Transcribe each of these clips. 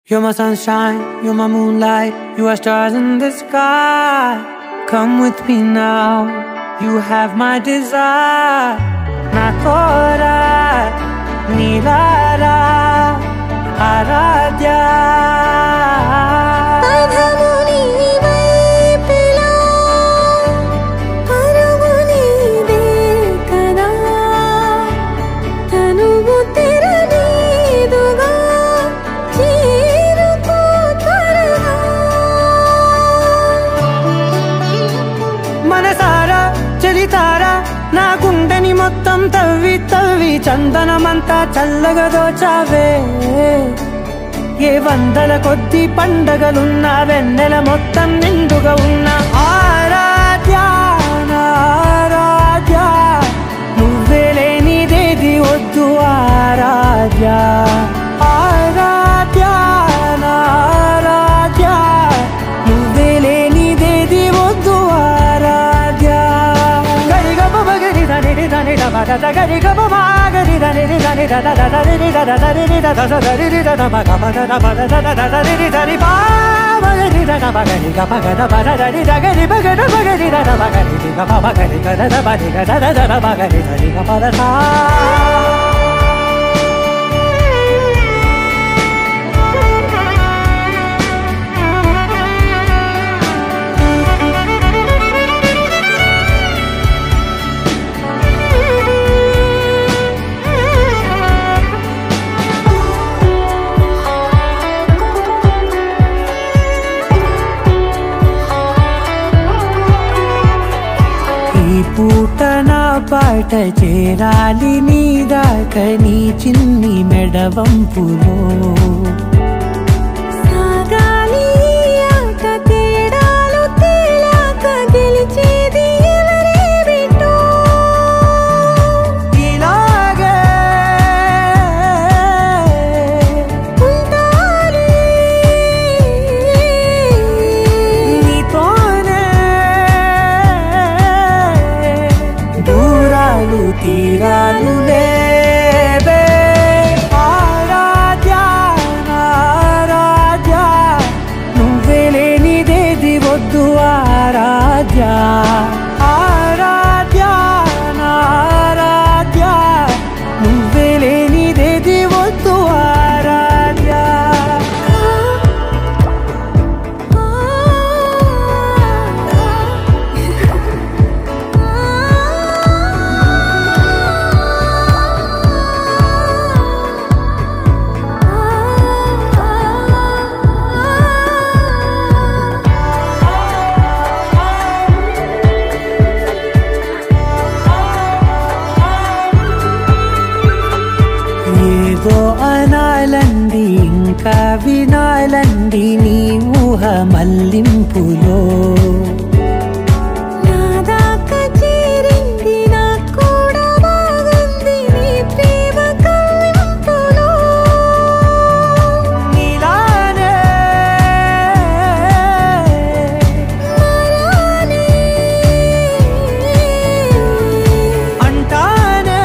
You're my sunshine, you're my moonlight, you are stars in the sky. Come with me now, you have my desire. Na tora, nilara, aradhya. మనసారా చలితారా నా గుండెని మొత్తం తవ్వి తవ్వి చందనమంతా చల్లగా దోచావే. ఏ వందల కొద్ది పండగలున్న వెన్నెల మొత్తం నిండుగా ఉన్న ఆరాధ్య నా ఆరాధ్య, నువ్వే లేనిదేది వద్దు ఆరాధ్య. ఆరాధ్య నా ఆరాధ్య, నువ్వే లేనిదేది వద్దు ఆరాధ్య. గరిగ బగరి దని దని దబద గరిగ బగరి దని దని దద దరి దద దరి దద దరి దద బగబద దబద దద దరి దరి బాగరి దద బగరి గబగద బద దరి దగరి బగద బగరి దద బగరి గబ బగరి దద బగరి దద దద బగరి దరి గబద సా. పూట నా పాట చేరాలి నీ దాకా నీ చిన్ని మెడవంపులో. సాగాలి ఆట తేడాలు తేలాక గెలిచేది ఎవరే బిడ్డో. ఇలాగే ఉంటాలి నీతోనే దూరాలు తీరాలు లేవే. ఆరాధ్య నా ఆరాధ్య, నువ్వే లేనిదేది వద్దు ఆరాధ్య. ఆరాధ్య నా ఆరాధ్య, నువ్వే లేనిదేది వద్దు ఆరాధ్య. ఏదో అనాలండి ఇంకా వినాలండి నీ ఊహ మల్లింపులో. నా దాకా చేరింది నాకు కూడా బాగుంది నీ ప్రేమ కవ్వింపులో. నీలానే మారాలి అంటానే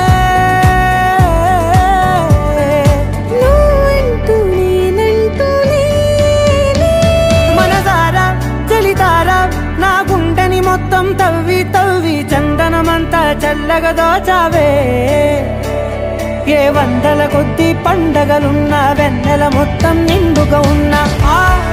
నువ్వంటూ నేనంటూ లేనే. మనసారా చలితారా నా గుండెని మొత్తం తవ్వి తవ్వి చందనమంతా చల్లగా దోచావే. ఏ వందల కొద్ది పండగలున్న వెన్నెల మొత్తం నిండుగా ఉన్న